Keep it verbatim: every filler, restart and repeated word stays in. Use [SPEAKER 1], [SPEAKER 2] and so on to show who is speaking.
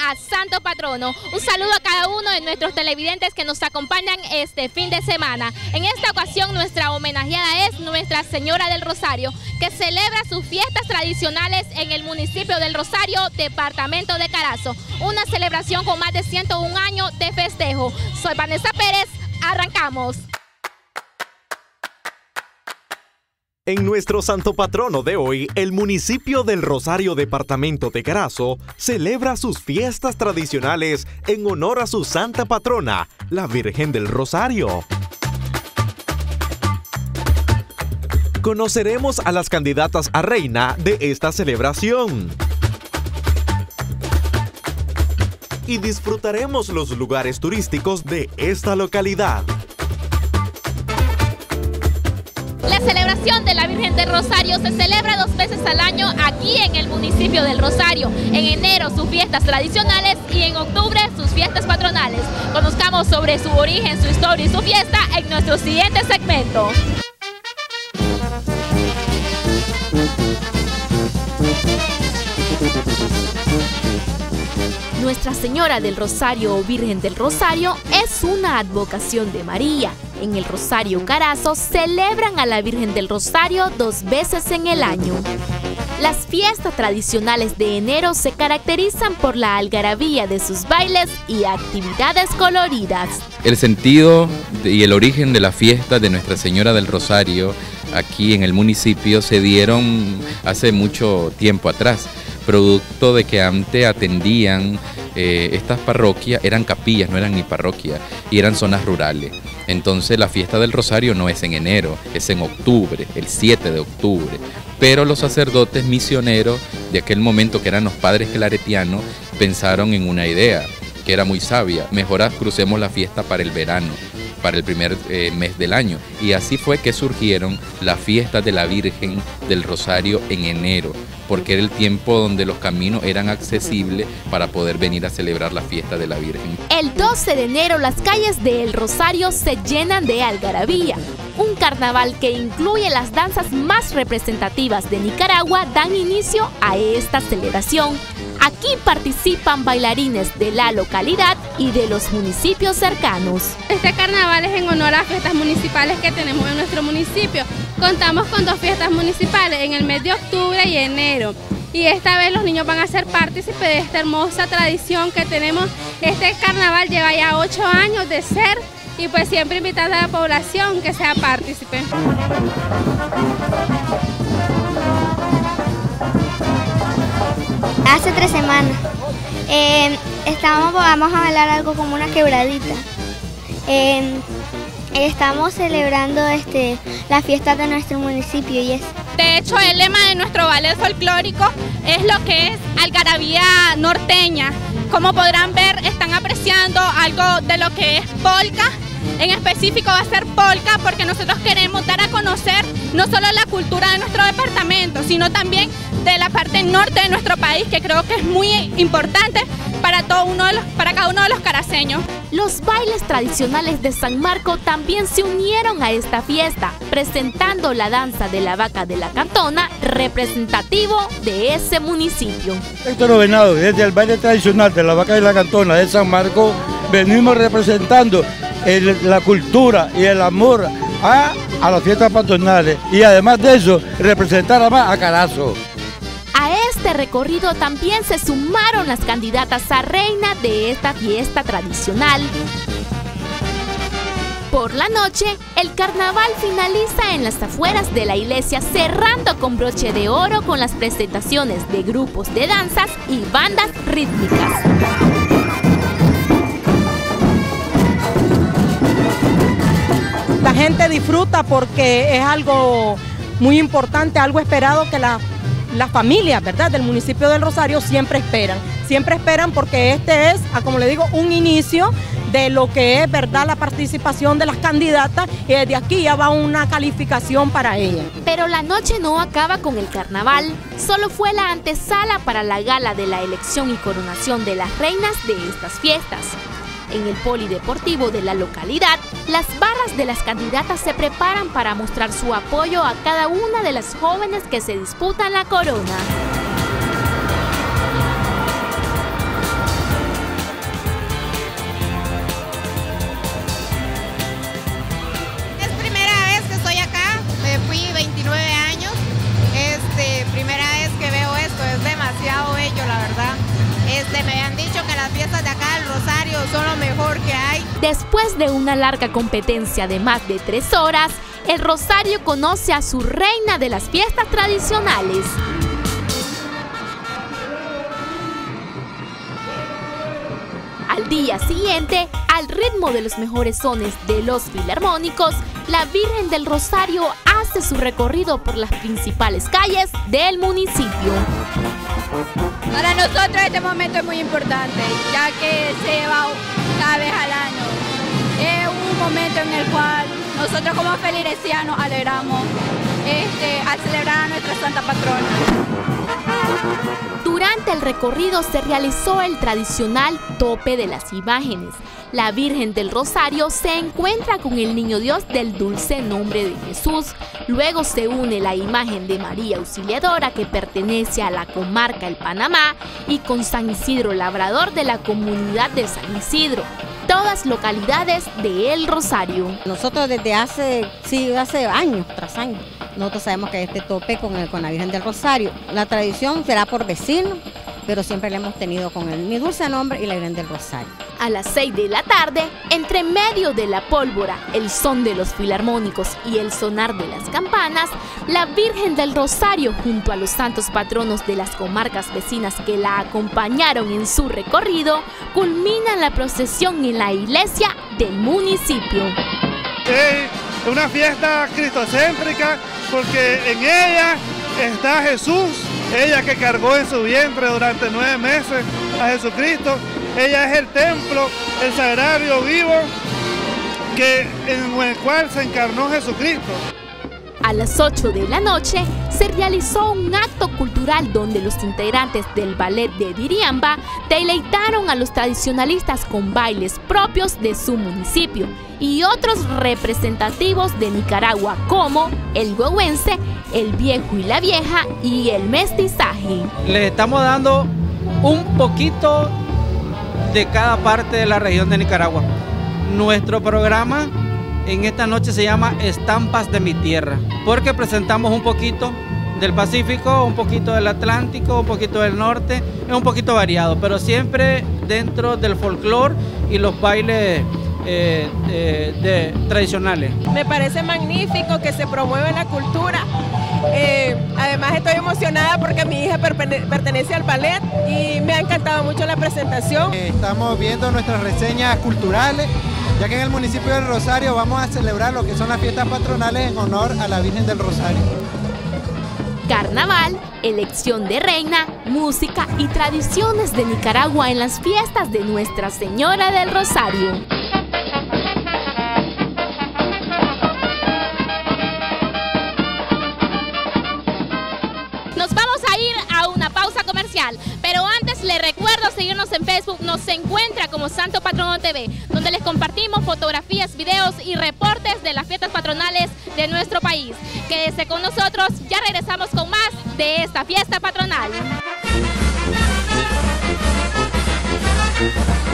[SPEAKER 1] a Santo Patrono. Un saludo a cada uno de nuestros televidentes que nos acompañan este fin de semana. En esta ocasión nuestra homenajeada es Nuestra Señora del Rosario, que celebra sus fiestas tradicionales en el municipio del Rosario, departamento de Carazo. Una celebración con más de ciento un años de festejo. Soy Vanessa Pérez, arrancamos.
[SPEAKER 2] En nuestro santo patrono de hoy, el municipio del Rosario, departamento de Carazo, celebra sus fiestas tradicionales en honor a su santa patrona, la Virgen del Rosario. Conoceremos a las candidatas a reina de esta celebración. Y disfrutaremos los lugares turísticos de esta localidad.
[SPEAKER 1] La celebración de la Virgen del Rosario se celebra dos veces al año aquí en el municipio del Rosario. En enero sus fiestas tradicionales y en octubre sus fiestas patronales. Conozcamos sobre su origen, su historia y su fiesta en nuestro siguiente segmento. Nuestra Señora del Rosario o Virgen del Rosario es una advocación de María. En el Rosario Carazo celebran a la Virgen del Rosario dos veces en el año. Las fiestas tradicionales de enero se caracterizan por la algarabía de sus bailes y actividades coloridas.
[SPEAKER 3] El sentido y el origen de la fiesta de Nuestra Señora del Rosario aquí en el municipio se dieron hace mucho tiempo atrás, producto de que antes atendían eh, estas parroquias, eran capillas, no eran ni parroquias, y eran zonas rurales. Entonces la fiesta del Rosario no es en enero, es en octubre, el siete de octubre. Pero los sacerdotes misioneros de aquel momento, que eran los padres claretianos, pensaron en una idea que era muy sabia: mejor crucemos la fiesta para el verano, para el primer eh, mes del año. Y así fue que surgieron las fiestas de la Virgen del Rosario en enero, porque era el tiempo donde los caminos eran accesibles para poder venir a celebrar la fiesta de la Virgen.
[SPEAKER 1] El doce de enero las calles de El Rosario se llenan de algarabía. Un carnaval que incluye las danzas más representativas de Nicaragua dan inicio a esta celebración. Aquí participan bailarines de la localidad y de los municipios cercanos.
[SPEAKER 4] Este carnaval es en honor a las fiestas municipales que tenemos en nuestro municipio. Contamos con dos fiestas municipales en el mes de octubre y enero. Y esta vez los niños van a ser partícipes de esta hermosa tradición que tenemos. Este carnaval lleva ya ocho años de ser, y pues siempre invitando a la población que sea partícipe.
[SPEAKER 5] Hace tres semanas eh, estábamos, vamos a bailar algo como una quebradita. Eh, estamos celebrando este, la fiesta de nuestro municipio y es.
[SPEAKER 4] De hecho, el lema de nuestro ballet folclórico es lo que es algarabía norteña. Como podrán ver, están apreciando algo de lo que es polka. En específico va a ser polka porque nosotros queremos dar a conocer no solo la cultura de nuestro departamento, sino también de la parte norte de nuestro país, que creo que es muy importante para, todo uno de los, para cada uno de los caraceños.
[SPEAKER 1] Los bailes tradicionales de San Marco también se unieron a esta fiesta, presentando la danza de la vaca de la Cantona, representativo de ese municipio.
[SPEAKER 6] Héctor Venado, desde el baile tradicional de la vaca de la Cantona de San Marco, venimos representando el, la cultura y el amor a, a las fiestas patronales, y además de eso, representar a, a Carazo.
[SPEAKER 1] A este recorrido también se sumaron las candidatas a reina de esta fiesta tradicional. Por la noche, el carnaval finaliza en las afueras de la iglesia, cerrando con broche de oro con las presentaciones de grupos de danzas y bandas rítmicas.
[SPEAKER 7] La gente disfruta porque es algo muy importante, algo esperado que la las familias, ¿verdad?, del municipio del Rosario siempre esperan, siempre esperan porque este es, como le digo, un inicio de lo que es, ¿verdad?, la participación de las candidatas, y desde aquí ya va una calificación para ellas.
[SPEAKER 1] Pero la noche no acaba con el carnaval, solo fue la antesala para la gala de la elección y coronación de las reinas de estas fiestas. En el polideportivo de la localidad, las barras de las candidatas se preparan para mostrar su apoyo a cada una de las jóvenes que se disputan la corona. Después de una larga competencia de más de tres horas, el Rosario conoce a su reina de las fiestas tradicionales. Al día siguiente, al ritmo de los mejores sones de los filarmónicos, la Virgen del Rosario hace su recorrido por las principales calles del municipio.
[SPEAKER 8] Para nosotros este momento es muy importante, ya que se lleva cada vez al año. Es un momento en el cual nosotros como feligreseanos alegramos este, al celebrar a nuestra Santa Patrona.
[SPEAKER 1] Durante el recorrido se realizó el tradicional tope de las imágenes. La Virgen del Rosario se encuentra con el Niño Dios del dulce nombre de Jesús. Luego se une la imagen de María Auxiliadora, que pertenece a la comarca El Panamá, y con San Isidro Labrador de la comunidad de San Isidro, todas localidades de El Rosario.
[SPEAKER 9] Nosotros desde hace, sí, hace años tras años, nosotros sabemos que este tope con, el, con la Virgen del Rosario. La tradición será por vecino, pero siempre la hemos tenido con el Mi Dulce Nombre y la Virgen del Rosario.
[SPEAKER 1] A las seis de la tarde, entre medio de la pólvora, el son de los filarmónicos y el sonar de las campanas, la Virgen del Rosario, junto a los santos patronos de las comarcas vecinas que la acompañaron en su recorrido, culminan la procesión en la iglesia del municipio.
[SPEAKER 10] Es una fiesta cristocéntrica porque en ella está Jesús, ella que cargó en su vientre durante nueve meses a Jesucristo. Ella es el templo, el sagrario vivo que, en el cual se encarnó Jesucristo.
[SPEAKER 1] A las ocho de la noche se realizó un acto cultural donde los integrantes del ballet de Diriamba deleitaron a los tradicionalistas con bailes propios de su municipio y otros representativos de Nicaragua como el huehuense, el viejo y la vieja y el mestizaje.
[SPEAKER 11] Le estamos dando un poquito de cada parte de la región de Nicaragua. Nuestro programa en esta noche se llama Estampas de mi Tierra, porque presentamos un poquito del Pacífico, un poquito del Atlántico, un poquito del norte, es un poquito variado, pero siempre dentro del folclore y los bailes eh, eh, de, tradicionales.
[SPEAKER 7] Me parece magnífico que se promueva la cultura. Eh, además estoy emocionada porque mi hija pertenece al ballet y me ha encantado mucho la presentación.
[SPEAKER 12] Estamos viendo nuestras reseñas culturales, ya que en el municipio del Rosario vamos a celebrar lo que son las fiestas patronales en honor a la Virgen del Rosario.
[SPEAKER 1] Carnaval, elección de reina, música y tradiciones de Nicaragua en las fiestas de Nuestra Señora del Rosario. Nos vamos a ir a una pausa comercial, pero antes les recuerdo seguirnos en Facebook. Nos encuentra como Santo Patrono T V, donde les compartimos fotografías, videos y reportes de las fiestas patronales de nuestro país. Quédese con nosotros, ya regresamos con más de esta fiesta patronal.